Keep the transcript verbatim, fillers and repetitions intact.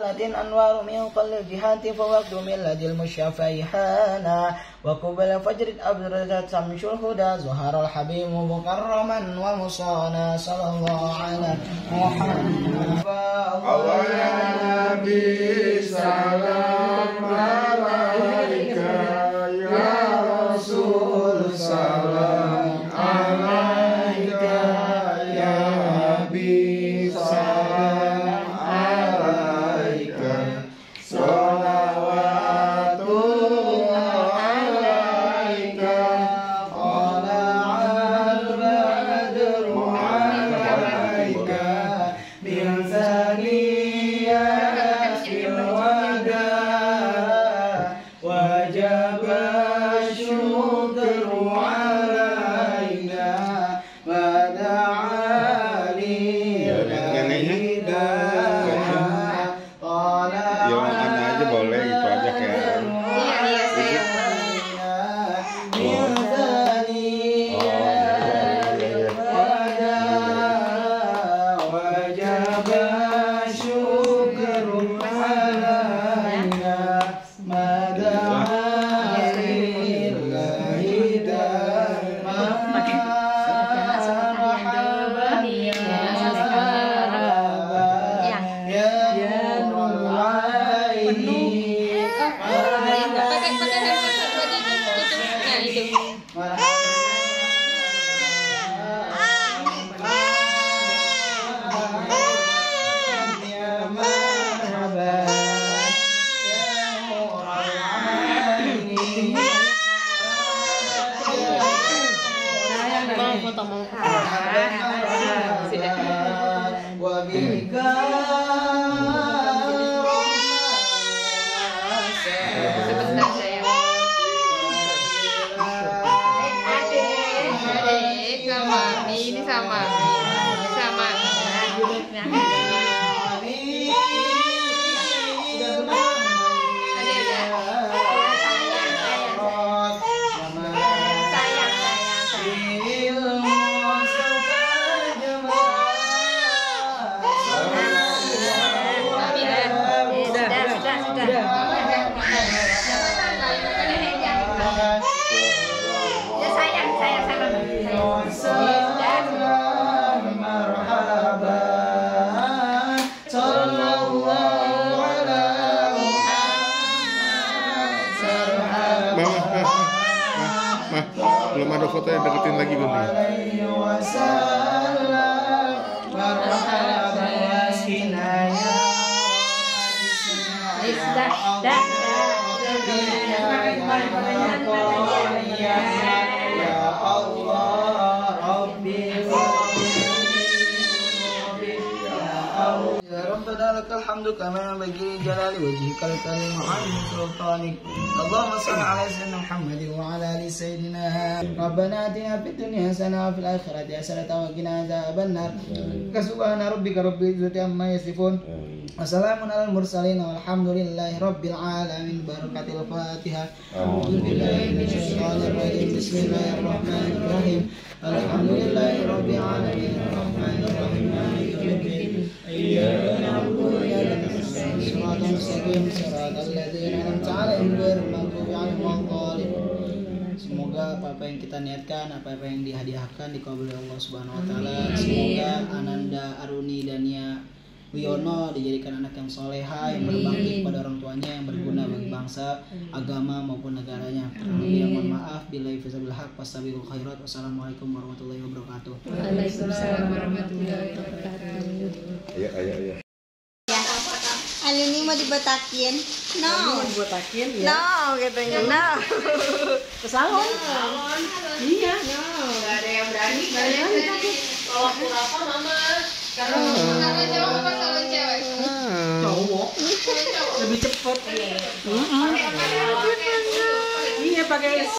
جنة أنوار من كل الجهات فوقت من لدى المشفى حانا وقبل فجر أبرزت شمس الهدى ظهر الحبيب مكرما ومصانا صلى الله على محمد Allah ya Nabi salam alaika ya Rasul salam alaika ya Nabi salam alaika salawatullah alaika tala'al badru alaika min ثنيات الوداع وجب الشكر علينا ما دعا للهداية طلع yang mana aja boleh gitu aja kayak من ثنيات الوداع وجب الشكر علينا ما دعا للهداية مرحبا يا مرحبا يا نور عيني Ini sama sama belum ada foto yang deketin lagi gue nih. ربنا لك الحمد كما ينبغي لجلال وجهك الكريم وعظيم سلطانك اللهم صل على سيدنا محمد وعلى ال سيدنا ربنا اتنا في الدنيا حسنه وفي الاخره حسنه وقنا عذاب النار سبحان ربك رب العزه عما يصفون وسلام على المرسلين والحمد لله رب العالمين بركة الفاتحة أعوذ بالله من الشيطان الرجيم بسم الله الرحمن الرحيم الحمد لله رب العالمين الرحمن الرحيم مالك يوم الدين إياك نعبد وإياك نستعين صراط المستقيم صراط الذين أنعمت عليهم غير المغضوب عليهم ولا الضالين. Semoga apa-apa yang kita niatkan, apa-apa yang dihadiahkan dikabul oleh Allah Subhanahu wa taala. Semoga Ananda Aruni Dania Wiono dijadikan anak yang soleha, yang berbakti kepada orang tuanya, yang berguna bagi bangsa, agama maupun negaranya. Yang mohon maaf bila ifzabil haq wasabiqul khairat. Wassalamualaikum warahmatullahi wabarakatuh. Waalaikumsalam warahmatullahi wabarakatuh. Ayo ayo ayo. Anu ini mau dibetakin? No. Dibetakin ya. No, katanya no. Ke salon. Iya. No. Gak ada yang berani. Gak ada yang berani. Kalau apa mama? Karena karena cowok apa salon cewek? Cowok lebih cepat. Iya pakai